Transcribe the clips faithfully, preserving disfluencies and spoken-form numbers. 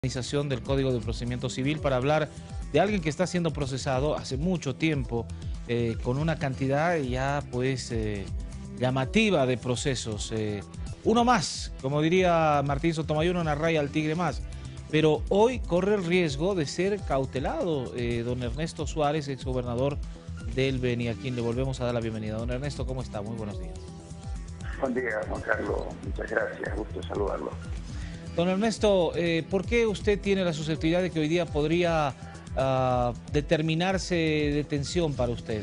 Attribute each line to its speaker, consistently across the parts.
Speaker 1: Organización del Código de Procedimiento Civil para hablar de alguien que está siendo procesado hace mucho tiempo eh, con una cantidad ya pues eh, llamativa de procesos. Eh, uno más, como diría Martín Sotomayor, una raya al tigre más. Pero hoy corre el riesgo de ser cautelado eh, don Ernesto Suárez, exgobernador del Beni, a quien le volvemos a dar la bienvenida. Don Ernesto, ¿cómo está? Muy buenos días.
Speaker 2: Buen día, Juan Carlos. Muchas gracias. Gusto saludarlo.
Speaker 1: Don Ernesto, eh, ¿por qué usted tiene la susceptibilidad de que hoy día podría uh, determinarse detención para usted?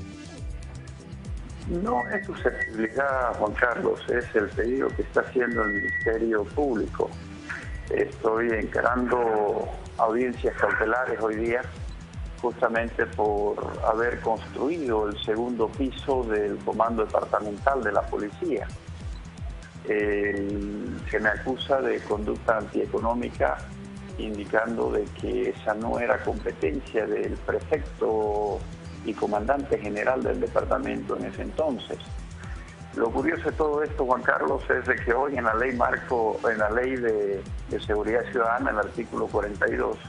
Speaker 2: No es susceptibilidad, Juan Carlos, es el pedido que está haciendo el Ministerio Público. Estoy encarando audiencias cautelares hoy día justamente por haber construido el segundo piso del Comando Departamental de la Policía. Eh, se me acusa de conducta antieconómica, indicando de que esa no era competencia del prefecto y comandante general del departamento en ese entonces. Lo curioso de todo esto, Juan Carlos, es de que hoy en la ley marco, en la ley de, de seguridad ciudadana, el artículo cuarenta y dos,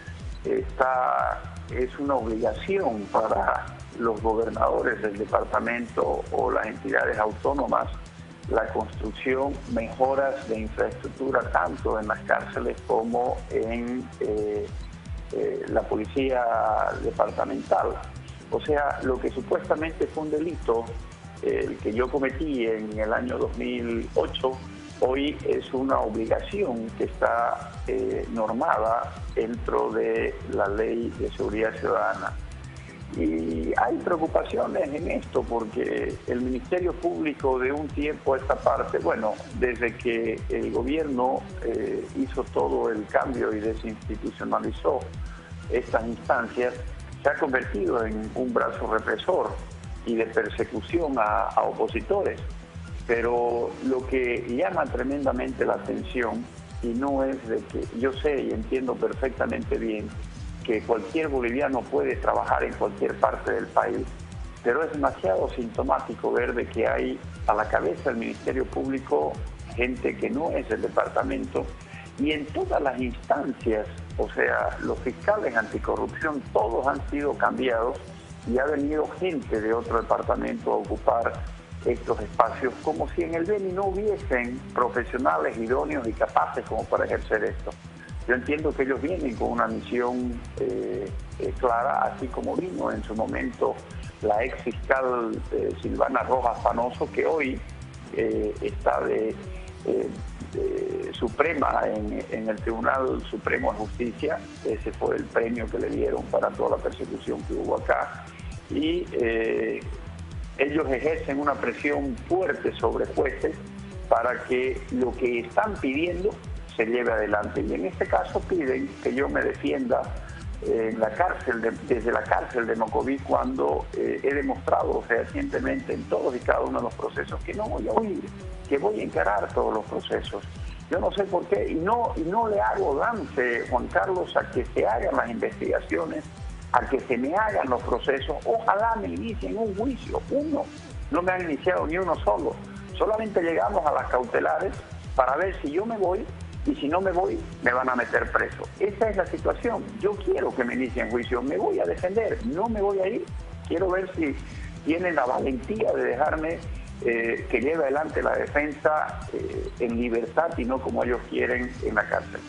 Speaker 2: está, es una obligación para los gobernadores del departamento o las entidades autónomas la construcción, mejoras de infraestructura tanto en las cárceles como en eh, eh, la policía departamental. O sea, lo que supuestamente fue un delito, eh, el que yo cometí en el año dos mil ocho, hoy es una obligación que está eh, normada dentro de la Ley de Seguridad Ciudadana. Y hay preocupaciones en esto porque el Ministerio Público de un tiempo a esta parte, bueno, desde que el gobierno eh, hizo todo el cambio y desinstitucionalizó estas instancias, se ha convertido en un brazo represor y de persecución a, a opositores. Pero lo que llama tremendamente la atención, y no es de que yo sé y entiendo perfectamente bien que cualquier boliviano puede trabajar en cualquier parte del país, pero es demasiado sintomático ver de que hay a la cabeza del Ministerio Público gente que no es del departamento y en todas las instancias, o sea, los fiscales anticorrupción, todos han sido cambiados y ha venido gente de otro departamento a ocupar estos espacios, como si en el Beni no hubiesen profesionales idóneos y capaces como para ejercer esto. Yo entiendo que ellos vienen con una misión eh, eh, clara, así como vino en su momento la ex fiscal eh, Silvana Rojas Panoso, que hoy eh, está de, eh, de Suprema en, en el Tribunal Supremo de Justicia. Ese fue el premio que le dieron para toda la persecución que hubo acá. Y eh, ellos ejercen una presión fuerte sobre jueces para que lo que están pidiendo se lleve adelante. Y en este caso piden que yo me defienda eh, en la cárcel de, desde la cárcel de Mocoví cuando eh, he demostrado fehacientemente en todos y cada uno de los procesos que no voy a huir, que voy a encarar todos los procesos. Yo no sé por qué, y no, y no le hago dance, Juan Carlos, a que se hagan las investigaciones, a que se me hagan los procesos. Ojalá me inicien un juicio, uno. No me han iniciado ni uno solo. Solamente llegamos a las cautelares para ver si yo me voy, y si no me voy, me van a meter preso. Esa es la situación. Yo quiero que me inicien juicio, me voy a defender, no me voy a ir. Quiero ver si tienen la valentía de dejarme eh, que lleve adelante la defensa eh, en libertad y no como ellos quieren en la cárcel.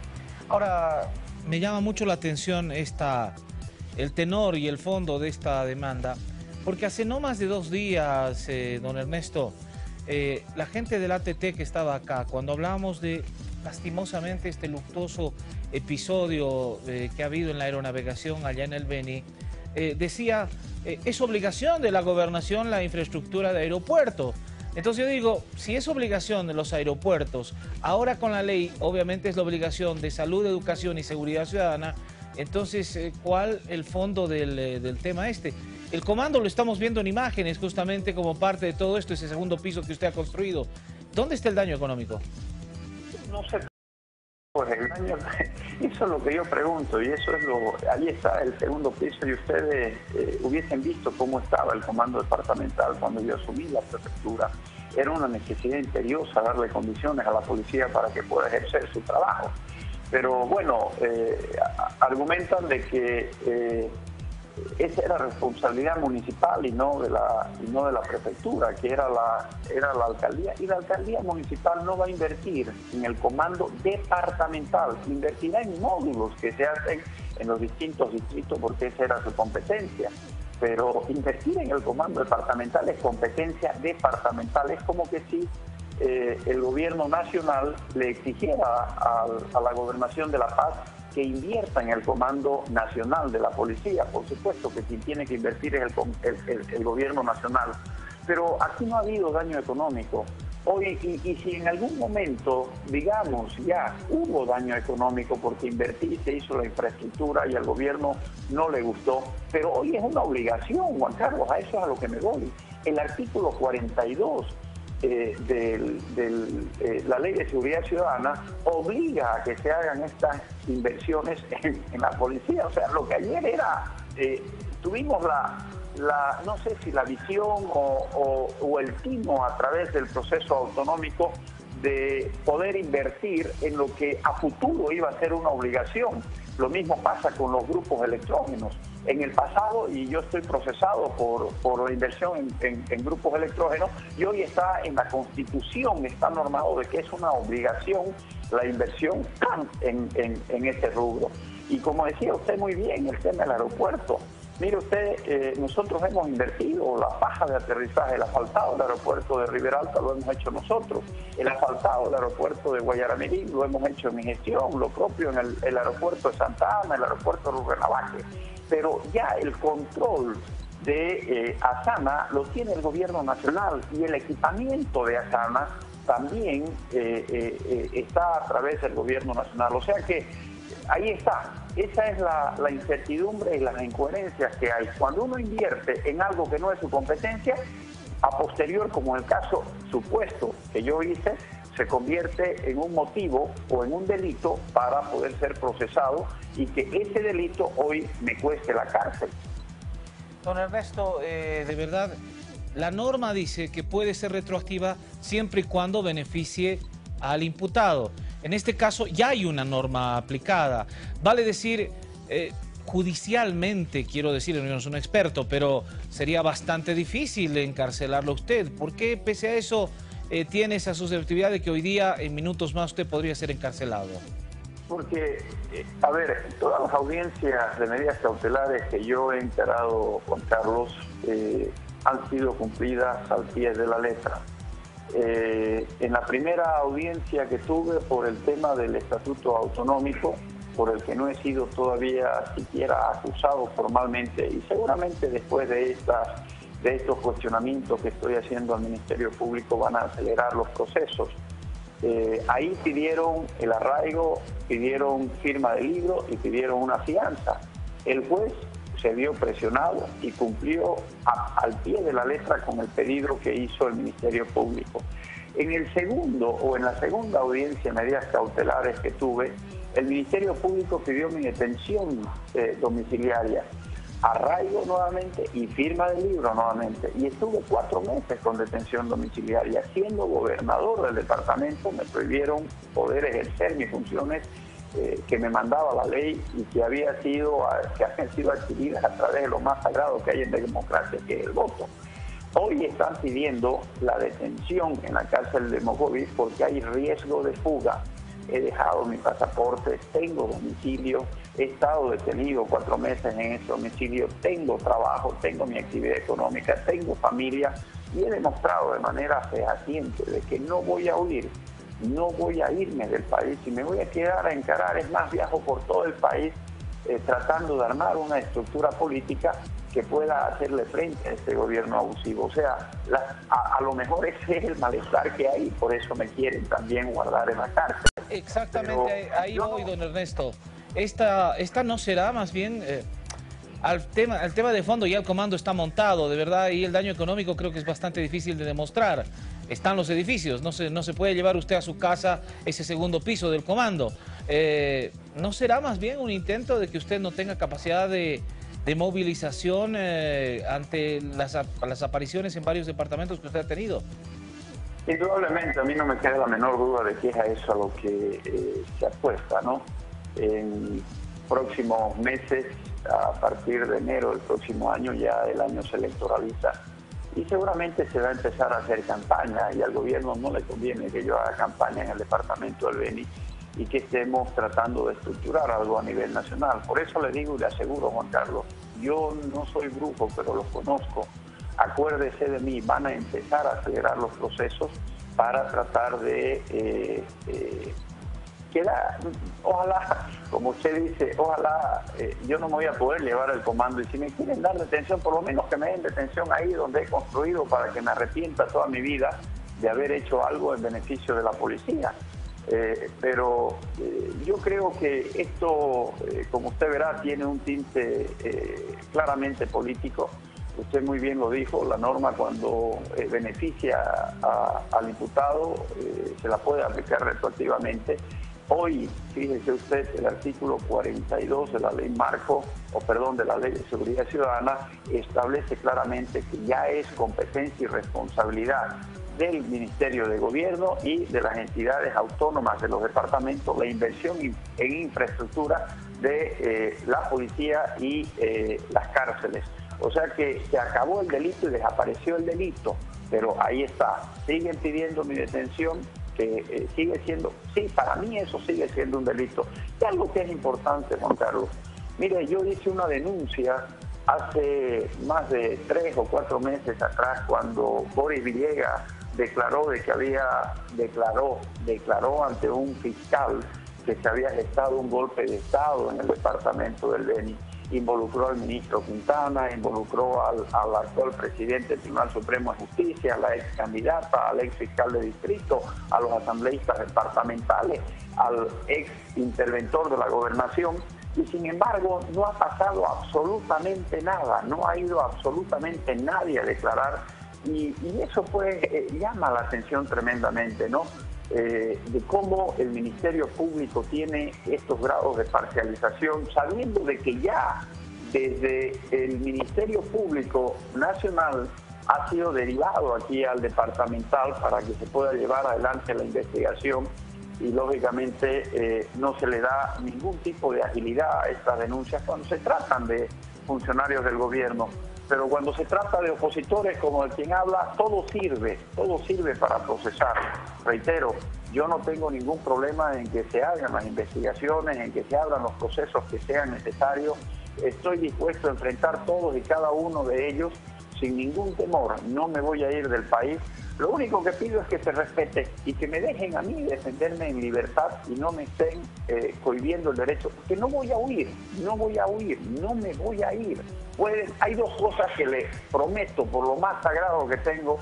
Speaker 1: Ahora, me llama mucho la atención esta, el tenor y el fondo de esta demanda, porque hace no más de dos días, eh, don Ernesto, eh, la gente del A T T que estaba acá, cuando hablábamos de lastimosamente este luctuoso episodio eh, que ha habido en la aeronavegación allá en el Beni, eh, decía, eh, es obligación de la gobernación la infraestructura de aeropuerto. Entonces yo digo, si es obligación de los aeropuertos, ahora con la ley obviamente es la obligación de salud, educación y seguridad ciudadana, entonces eh, ¿cuál el fondo del, eh, del tema este? El comando lo estamos viendo en imágenes justamente como parte de todo esto, ese segundo piso que usted ha construido. ¿Dónde está el daño económico?
Speaker 2: No sé, pues el daño, eso es lo que yo pregunto y eso es lo, ahí está el segundo piso y ustedes eh, hubiesen visto cómo estaba el comando departamental cuando yo asumí la prefectura. Era una necesidad imperiosa darle condiciones a la policía para que pueda ejercer su trabajo. Pero bueno, eh, argumentan de que eh, esa era responsabilidad municipal y no de la y no de la prefectura, que era la era la alcaldía, y la alcaldía municipal no va a invertir en el comando departamental, invertirá en módulos que se hacen en los distintos distritos porque esa era su competencia, pero invertir en el comando departamental es competencia departamental. Es como que si eh, el gobierno nacional le exigiera a, a la gobernación de La Paz que invierta en el Comando Nacional de la Policía. Por supuesto que quien tiene que invertir es el, el, el, el gobierno nacional. Pero aquí no ha habido daño económico. Hoy, y, y si en algún momento, digamos, ya hubo daño económico porque invertí, se hizo la infraestructura y al gobierno no le gustó, pero hoy es una obligación, Juan Carlos, a eso es a lo que me voy. El artículo cuarenta y dos Eh, de eh, la Ley de Seguridad Ciudadana obliga a que se hagan estas inversiones en, en la policía. O sea, lo que ayer era, eh, tuvimos la, la, no sé si la visión o, o, o el tino a través del proceso autonómico de poder invertir en lo que a futuro iba a ser una obligación. Lo mismo pasa con los grupos electrógenos. En el pasado, y yo estoy procesado por, por la inversión en, en, en grupos electrógenos, y hoy está en la Constitución, está normado de que es una obligación la inversión en, en, en este rubro. Y como decía usted muy bien, el tema del aeropuerto. Mire usted, eh, nosotros hemos invertido la paja de aterrizaje, el asfaltado del aeropuerto de Riberalta lo hemos hecho nosotros, el asfaltado del aeropuerto de Guayaramerí lo hemos hecho en mi gestión, lo propio en el, el aeropuerto de Santa Ana, el aeropuerto de Urrenabaque. Pero ya el control de eh, Asana lo tiene el gobierno nacional y el equipamiento de Asana también eh, eh, eh, está a través del gobierno nacional. O sea que ahí está. Esa es la, la incertidumbre y las incoherencias que hay. Cuando uno invierte en algo que no es su competencia, a posterior, como en el caso supuesto que yo hice, se convierte en un motivo o en un delito para poder ser procesado y que ese delito hoy me cueste la cárcel.
Speaker 1: Don Ernesto, eh, de verdad, la norma dice que puede ser retroactiva siempre y cuando beneficie al imputado. En este caso ya hay una norma aplicada. Vale decir, eh, judicialmente, quiero decir, no soy un experto, pero sería bastante difícil encarcelarlo a usted. ¿Por qué, pese a eso, eh, tiene esa susceptibilidad de que hoy día, en minutos más, usted podría ser encarcelado?
Speaker 2: Porque, eh, a ver, todas las audiencias de medidas cautelares que yo he enterado, Juan Carlos, eh, han sido cumplidas al pie de la letra. Eh, en la primera audiencia que tuve por el tema del estatuto autonómico, por el que no he sido todavía siquiera acusado formalmente, y seguramente después de, estas, de estos cuestionamientos que estoy haciendo al Ministerio Público van a acelerar los procesos. Eh, ahí pidieron el arraigo, pidieron firma de libro y pidieron una fianza. El juez se vio presionado y cumplió a, al pie de la letra con el pedido que hizo el Ministerio Público. En el segundo o en la segunda audiencia de medidas cautelares que tuve, el Ministerio Público pidió mi detención eh, domiciliaria, arraigo nuevamente y firma de libro nuevamente. Y estuve cuatro meses con detención domiciliaria. Siendo gobernador del departamento, me prohibieron poder ejercer mis funciones eh, que me mandaba la ley y que, había sido, que habían sido adquiridas a través de lo más sagrado que hay en la democracia, que es el voto. Hoy están pidiendo la detención en la cárcel de Mocovis porque hay riesgo de fuga. He dejado mi pasaporte, tengo domicilio, he estado detenido cuatro meses en ese domicilio, tengo trabajo, tengo mi actividad económica, tengo familia y he demostrado de manera fehaciente de que no voy a huir, no voy a irme del país y me voy a quedar a encarar. Es más, viajo por todo el país eh, tratando de armar una estructura política que pueda hacerle frente a este gobierno abusivo. O sea, la, a, a lo mejor ese es el malestar que hay, por eso me quieren también guardar en la cárcel.
Speaker 1: Exactamente, Pero, ahí voy, don Ernesto. Esta, esta no será más bien eh, al tema, al tema de fondo. Ya el comando está montado, de verdad, y el daño económico creo que es bastante difícil de demostrar. Están los edificios, no se, no se puede llevar usted a su casa ese segundo piso del comando. Eh, ¿No será más bien un intento de que usted no tenga capacidad de, de movilización eh, ante las, las apariciones en varios departamentos que usted ha tenido?
Speaker 2: Indudablemente, a mí no me queda la menor duda de que es a eso a lo que eh, se apuesta, ¿no? En próximos meses, a partir de enero del próximo año, ya el año se electoraliza y seguramente se va a empezar a hacer campaña, y al gobierno no le conviene que yo haga campaña en el departamento del Beni y que estemos tratando de estructurar algo a nivel nacional. Por eso le digo y le aseguro, Juan Carlos, yo no soy brujo, pero los conozco. Acuérdese de mí, van a empezar a acelerar los procesos para tratar de eh, eh, quedar, ojalá, como usted dice, ojalá eh, yo no me voy a poder llevar el comando, y si me quieren dar detención, por lo menos que me den detención ahí donde he construido, para que me arrepienta toda mi vida de haber hecho algo en beneficio de la policía. Eh, pero eh, yo creo que esto, eh, como usted verá, tiene un tinte eh, claramente político. Usted muy bien lo dijo, la norma cuando eh, beneficia a, al imputado eh, se la puede aplicar retroactivamente. Hoy, fíjese usted, el artículo cuarenta y dos de la ley marco, o perdón, de la ley de seguridad ciudadana, establece claramente que ya es competencia y responsabilidad del Ministerio de Gobierno y de las entidades autónomas de los departamentos la inversión en infraestructura de eh, la policía y eh, las cárceles. O sea que se acabó el delito y desapareció el delito, pero ahí está. Siguen pidiendo mi detención, que eh, sigue siendo, sí, para mí eso sigue siendo un delito. Y algo que es importante, Juan Carlos. Mire, yo hice una denuncia hace más de tres o cuatro meses atrás, cuando Boris Villegas declaró de que había, declaró, declaró ante un fiscal que se había gestado un golpe de Estado en el departamento del Beni. Involucró al ministro Quintana, involucró al, al actual presidente del Tribunal Supremo de Justicia, a la ex candidata, al ex fiscal de distrito, a los asambleístas departamentales, al ex interventor de la gobernación, y sin embargo no ha pasado absolutamente nada, no ha ido absolutamente nadie a declarar, y, y eso pues eh, llama la atención tremendamente, ¿no? Eh, de cómo el Ministerio Público tiene estos grados de parcialización, sabiendo de que ya desde el Ministerio Público Nacional ha sido derivado aquí al departamental para que se pueda llevar adelante la investigación, y lógicamente eh, no se le da ningún tipo de agilidad a estas denuncias cuando se tratan de funcionarios del gobierno. Pero cuando se trata de opositores como el quien habla, todo sirve, todo sirve para procesar. Reitero, yo no tengo ningún problema en que se hagan las investigaciones, en que se abran los procesos que sean necesarios. Estoy dispuesto a enfrentar todos y cada uno de ellos sin ningún temor. No me voy a ir del país. Lo único que pido es que se respete y que me dejen a mí defenderme en libertad y no me estén eh, cohibiendo el derecho. Que no voy a huir, no voy a huir, no me voy a ir. Pueden, hay dos cosas que le prometo, por lo más sagrado que tengo,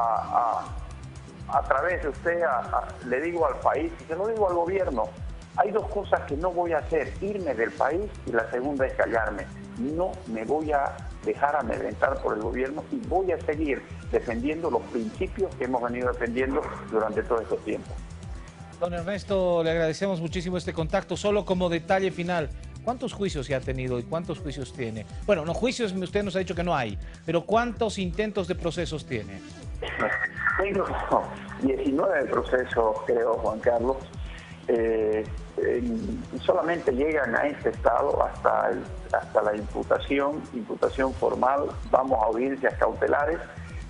Speaker 2: a, a, a través de usted, a, a, le digo al país y se lo digo al gobierno. Hay dos cosas que no voy a hacer: irme del país, y la segunda es callarme. No me voy a dejar amedrentar por el gobierno y voy a seguir defendiendo los principios que hemos venido defendiendo durante todo este tiempo.
Speaker 1: Don Ernesto, le agradecemos muchísimo este contacto. Solo como detalle final, ¿cuántos juicios se ha tenido y cuántos juicios tiene? Bueno, no juicios, usted nos ha dicho que no hay, pero ¿cuántos intentos de procesos tiene?
Speaker 2: Tengo diecinueve procesos, creo, Juan Carlos. Eh, eh, solamente llegan a este estado hasta, el, hasta la imputación, imputación formal. Vamos a audiencias cautelares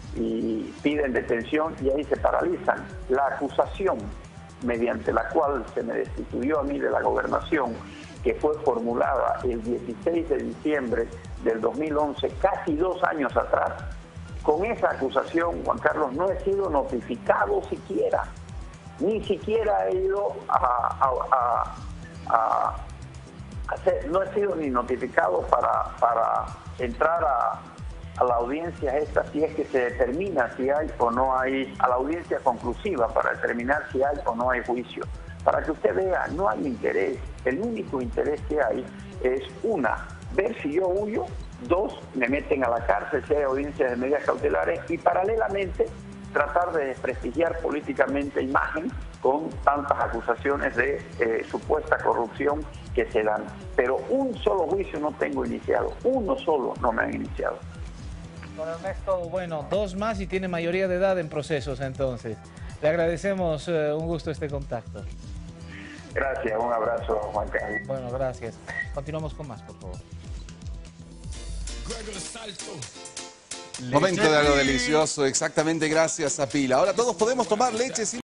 Speaker 2: y piden detención y ahí se paralizan. La acusación mediante la cual se me destituyó a mí de la gobernación, que fue formulada el dieciséis de diciembre del dos mil once, casi dos años atrás, con esa acusación, Juan Carlos, no he sido notificado siquiera. Ni siquiera he ido a, a, a, a, a hacer, no he sido ni notificado para, para entrar a, a la audiencia esta, si es que se determina si hay o no hay, a la audiencia conclusiva para determinar si hay o no hay juicio. Para que usted vea, no hay interés. El único interés que hay es, una, ver si yo huyo; dos, me meten a la cárcel si hay audiencias de medidas cautelares; y paralelamente tratar de desprestigiar políticamente imagen con tantas acusaciones de eh, supuesta corrupción que se dan. Pero un solo juicio no tengo iniciado, uno solo no me han iniciado.
Speaker 1: Don Ernesto, bueno, dos más y tiene mayoría de edad en procesos entonces. Le agradecemos, eh, un gusto este contacto.
Speaker 2: Gracias, un abrazo, Juan Carlos.
Speaker 1: Bueno, gracias. Continuamos con más, por favor.
Speaker 3: Momento de algo delicioso, exactamente, gracias a Pila. Ahora todos podemos tomar leche sin